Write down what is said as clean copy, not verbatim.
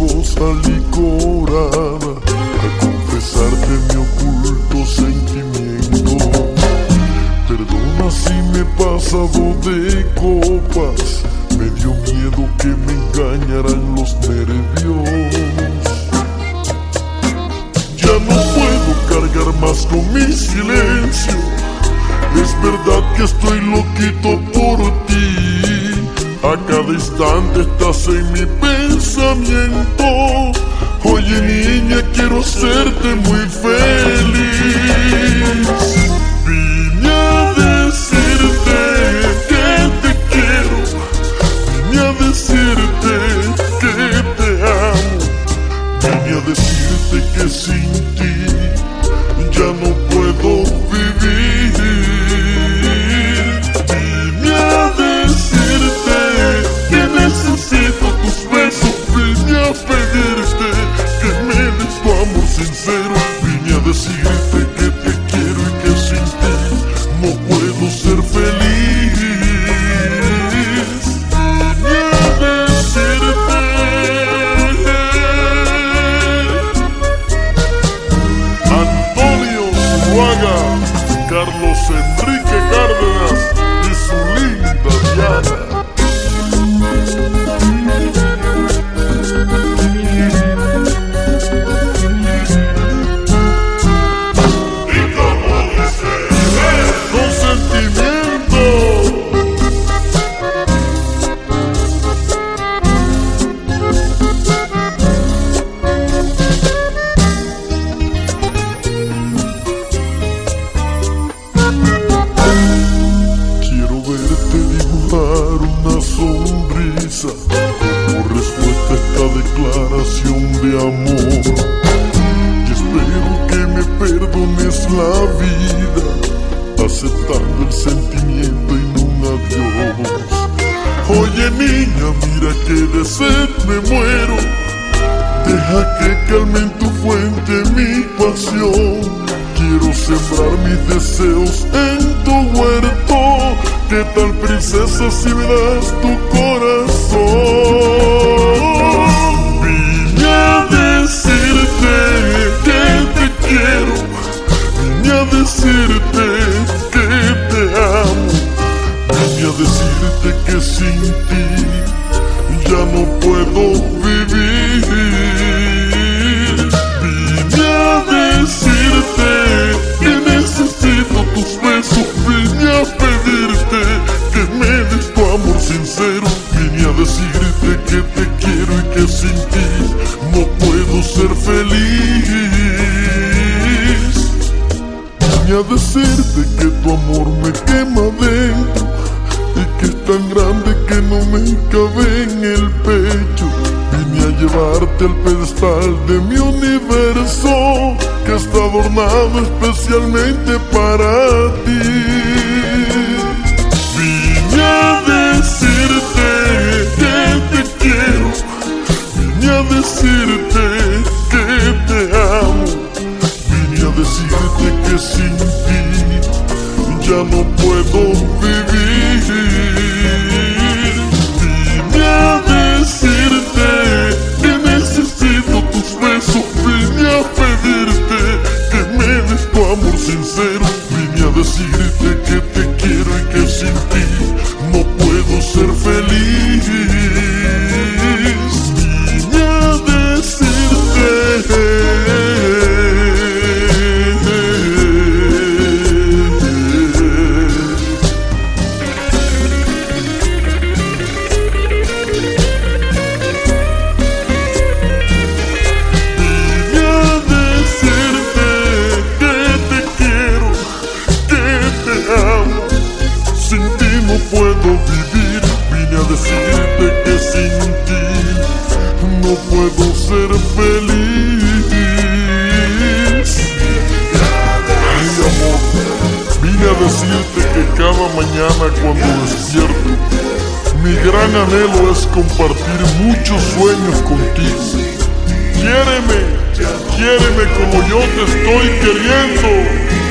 voz alicorada a confesarte mi oculto sentimiento. Perdona si me he pasado de copas, me dio miedo que me engañaran los nervios. Ya no puedo cargar más con mi silencio, es verdad que estoy loquito por ti. A cada instante estás en mi pensamiento. Oye niña, quiero hacerte muy feliz. Vine a decirte que te quiero, vine a decirte que te amo, vine a decirte que sin ti ya no puedo vivir. Vine a decirte que necesito tus besos, vine a pedirte que me des tu amor sincero, vine a decirte que te quiero y que sin ti no puedo ser feliz. Vine a decirte. Antonio Zuluaga, Carlos Enrique Cárdenas y su linda Diana. Como respuesta a esta declaración de amor, y espero que me perdones la vida, aceptando el sentimiento y no un adiós. Oye niña, mira que de sed me muero, deja que calme en tu fuente mi pasión. Quiero sembrar mis deseos en tu huerto. ¿Qué tal princesa si me das tu corazón? Vine a decirte que te quiero, vine a decirte que te amo, vine a decirte que sin ti ya no puedo vivir. Vine a decirte que necesito tus besos, vine a pedirte que me des tu amor sincero, vine a decirte que te quiero y que sin ti no puedo ser feliz. Vine a decirte que tu amor me quema dentro y que es tan grande que no me cabe en el pecho. Vine a llevarte al pedestal de mi universo, que está adornado especialmente para ti. Vine a decirte que te quiero, vine a decirte que te amo, vine a decirte que sin ti ya no puedo vivir. Vine a decirte que necesito tus besos, vine a pedirte que me des tu amor sincero, vine a decirte que te quiero y que sin ti no puedo ser feliz. Vine a decirte. Puedo vivir, vine a decirte que sin ti no puedo ser feliz. Mi amor, vine a decirte que cada mañana cuando despierto, mi gran anhelo es compartir muchos sueños contigo. Quiéreme, quiéreme como yo te estoy queriendo.